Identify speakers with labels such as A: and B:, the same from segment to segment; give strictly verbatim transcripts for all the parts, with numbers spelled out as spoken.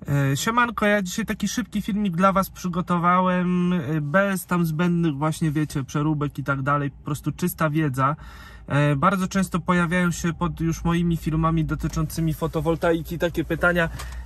A: Siemanko, ja dzisiaj taki szybki filmik dla Was przygotowałem, bez tam zbędnych właśnie, wiecie, przeróbek i tak dalej, po prostu czysta wiedza. Bardzo często pojawiają się pod już moimi filmami dotyczącymi fotowoltaiki takie pytania,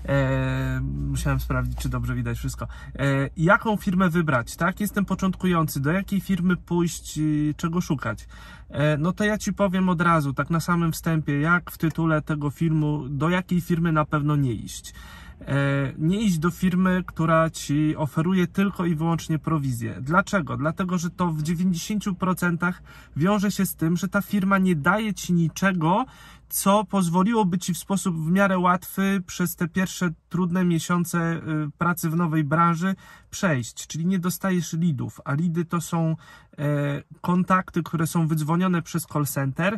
A: e, musiałem sprawdzić, czy dobrze widać wszystko, e, jaką firmę wybrać, tak? Jestem początkujący, do jakiej firmy pójść, czego szukać? E, no to ja Ci powiem od razu, tak na samym wstępie, jak w tytule tego filmu, do jakiej firmy na pewno nie iść. Nie iść do firmy, która Ci oferuje tylko i wyłącznie prowizję. Dlaczego? Dlatego, że to w dziewięćdziesięciu procentach wiąże się z tym, że ta firma nie daje Ci niczego, co pozwoliłoby Ci w sposób w miarę łatwy przez te pierwsze trudne miesiące pracy w nowej branży przejść. Czyli nie dostajesz leadów, a leady to są kontakty, które są wydzwonione przez call center,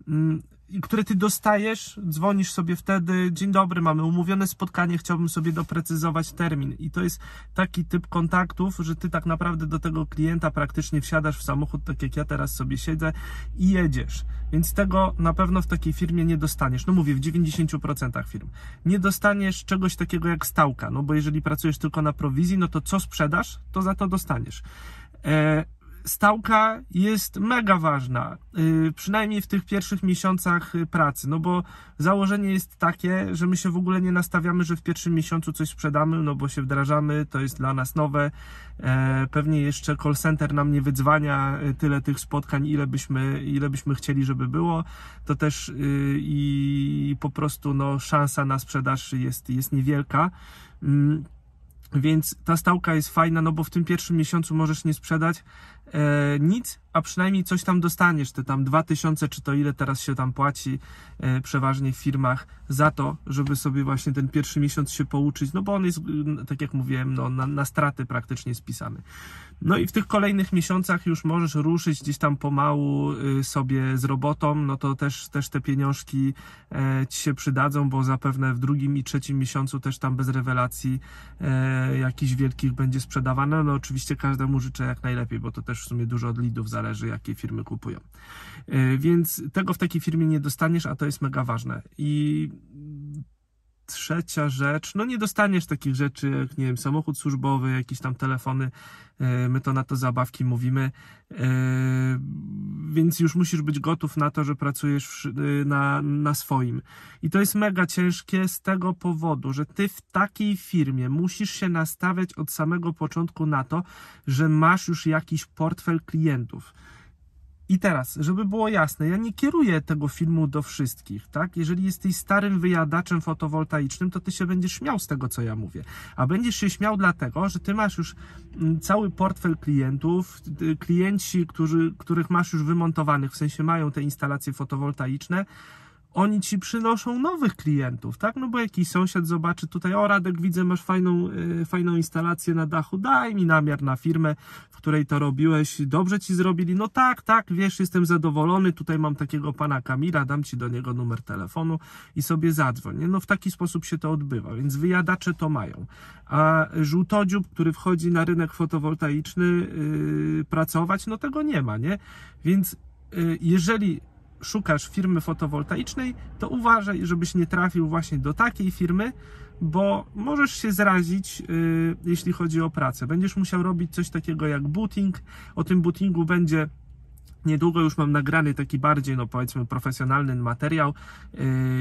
A: które Ty dostajesz, dzwonisz sobie wtedy, dzień dobry, mamy umówione spotkanie, chciałbym sobie doprecyzować termin. I to jest taki typ kontaktów, że Ty tak naprawdę do tego klienta praktycznie wsiadasz w samochód, tak jak ja teraz sobie siedzę, i jedziesz. Więc tego na pewno w takiej firmie nie dostaniesz. No mówię, w dziewięćdziesięciu procentach firm. Nie dostaniesz czegoś takiego jak stałka, no bo jeżeli pracujesz tylko na prowizji, no to co sprzedasz, to za to dostaniesz. E Stałka jest mega ważna, yy, przynajmniej w tych pierwszych miesiącach pracy, no bo założenie jest takie, że my się w ogóle nie nastawiamy, że w pierwszym miesiącu coś sprzedamy, no bo się wdrażamy, to jest dla nas nowe, e, pewnie jeszcze call center nam nie wydzwania tyle tych spotkań, ile byśmy, ile byśmy chcieli, żeby było, to też yy, i po prostu no, szansa na sprzedaż jest, jest niewielka. Yy. Więc ta stałka jest fajna, no bo w tym pierwszym miesiącu możesz nie sprzedać e, nic, a przynajmniej coś tam dostaniesz, te tam dwa tysiące, czy to ile teraz się tam płaci e, przeważnie w firmach za to, żeby sobie właśnie ten pierwszy miesiąc się pouczyć, no bo on jest, tak jak mówiłem, no, na, na straty praktycznie spisany. No i w tych kolejnych miesiącach już możesz ruszyć gdzieś tam pomału y, sobie z robotą, no to też, też te pieniążki e, Ci się przydadzą, bo zapewne w drugim i trzecim miesiącu też tam bez rewelacji e, jakichś wielkich będzie sprzedawane. No oczywiście każdemu życzę jak najlepiej, bo to też w sumie dużo od leadów zależy, jakie firmy kupują. E, więc tego w takiej firmie nie dostaniesz, a to jest mega ważne. I trzecia rzecz, no nie dostaniesz takich rzeczy jak, nie wiem, samochód służbowy, jakieś tam telefony, my to na to zabawki mówimy, więc już musisz być gotów na to, że pracujesz na, na swoim. I to jest mega ciężkie z tego powodu, że Ty w takiej firmie musisz się nastawiać od samego początku na to, że masz już jakiś portfel klientów. I teraz, żeby było jasne, ja nie kieruję tego filmu do wszystkich, tak? Jeżeli jesteś starym wyjadaczem fotowoltaicznym, to Ty się będziesz śmiał z tego, co ja mówię. A będziesz się śmiał dlatego, że Ty masz już cały portfel klientów, klienci, którzy, których masz już wymontowanych, w sensie mają te instalacje fotowoltaiczne, oni Ci przynoszą nowych klientów, tak? No bo jakiś sąsiad zobaczy tutaj, o Radek, widzę, masz fajną, yy, fajną instalację na dachu, daj mi namiar na firmę, w której to robiłeś, dobrze Ci zrobili, no tak, tak, wiesz, jestem zadowolony, tutaj mam takiego pana Kamila, dam Ci do niego numer telefonu i sobie zadzwoń, nie? No w taki sposób się to odbywa, więc wyjadacze to mają, a żółtodziób, który wchodzi na rynek fotowoltaiczny yy, pracować, no tego nie ma, nie? Więc yy, jeżeli szukasz firmy fotowoltaicznej, to uważaj, żebyś nie trafił właśnie do takiej firmy, bo możesz się zrazić, yy, jeśli chodzi o pracę. Będziesz musiał robić coś takiego jak booting. O tym bootingu będzie niedługo, już mam nagrany taki bardziej, no powiedzmy, profesjonalny materiał yy,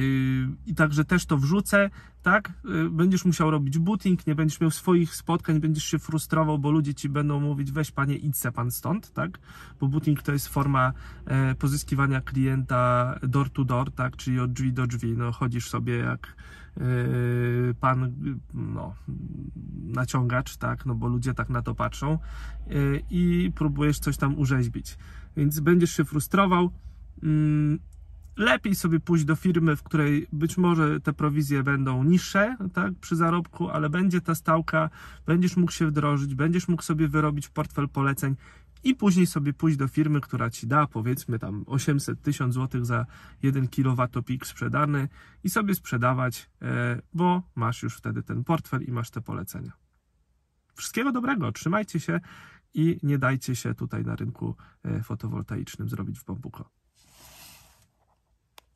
A: i także też to wrzucę, tak? Yy, będziesz musiał robić booting, nie będziesz miał swoich spotkań, będziesz się frustrował, bo ludzie Ci będą mówić, weź panie, idź se pan stąd, tak? Bo booting to jest forma e, pozyskiwania klienta door to door, tak? Czyli od drzwi do drzwi, no chodzisz sobie jak Yy, pan, no, naciągacz, tak, no bo ludzie tak na to patrzą, yy, i próbujesz coś tam urzeźbić, więc będziesz się frustrował. Yy, lepiej sobie pójść do firmy, w której być może te prowizje będą niższe, tak, przy zarobku, ale będzie ta stałka, będziesz mógł się wdrożyć, będziesz mógł sobie wyrobić portfel poleceń i później sobie pójść do firmy, która Ci da, powiedzmy tam osiemset tysięcy złotych za jeden kilowatopik sprzedany i sobie sprzedawać, bo masz już wtedy ten portfel i masz te polecenia. Wszystkiego dobrego, trzymajcie się i nie dajcie się tutaj na rynku fotowoltaicznym zrobić w bambuko.